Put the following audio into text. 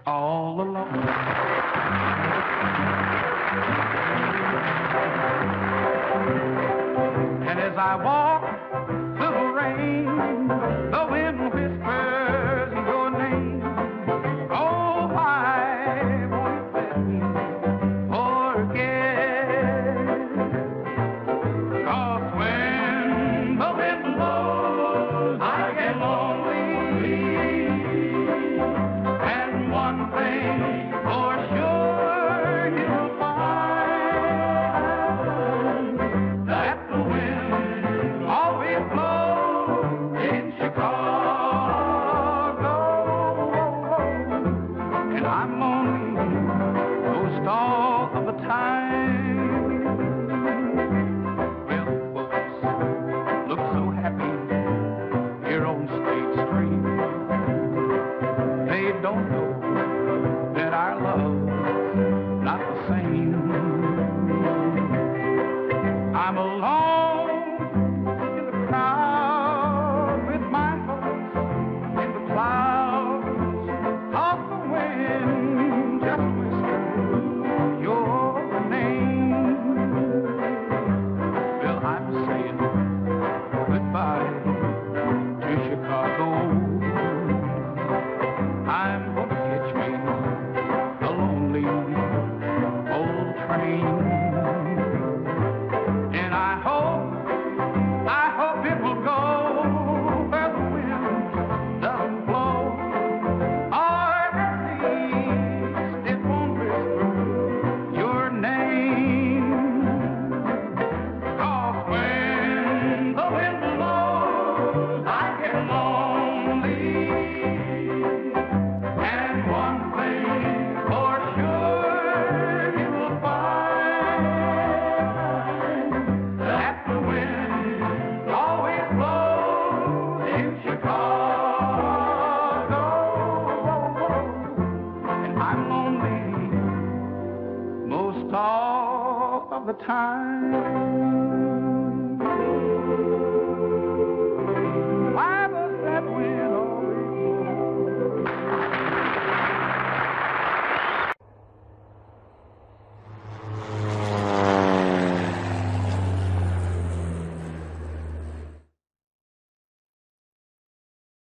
all alone. And as I walk through the rain, the wind whispers your name. Oh, why won't you let me forget? 'Cause when the wind blows, I get lonely. And one thing for sure you'll find, that the wind always blows in Chicago. And I'm lonely most all of the time. Well, folks look so happy here on State Street. They don't know that our love's not the same. I'm alone in the crowd with my hopes in the clouds of the wind, just whispering your name. Well, I'm saying goodbye to Chicago. I'm gonna catch me a lonely old train. And I hope it will go where the wind doesn't blow. Or at least it won't whisper your name. 'Cause when the wind blows, I get lonely. And one thing for sure you'll find, that the wind always blows in Chicago. And I'm lonely most all of the time.